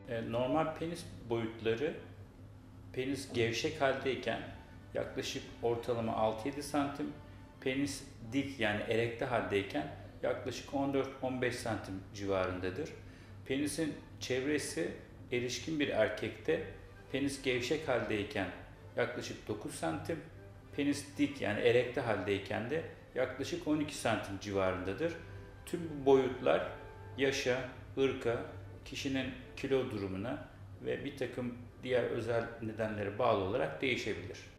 Normal penis boyutları, penis gevşek haldeyken yaklaşık ortalama 6-7 santim, penis dik yani erekte haldeyken yaklaşık 14-15 santim civarındadır. Penisin çevresi erişkin bir erkekte penis gevşek haldeyken yaklaşık 9 santim, penis dik yani erekte haldeyken de yaklaşık 12 santim civarındadır. Tüm bu boyutlar yaşa, ırka, kişinin kilo durumuna ve bir takım diğer özel nedenlere bağlı olarak değişebilir.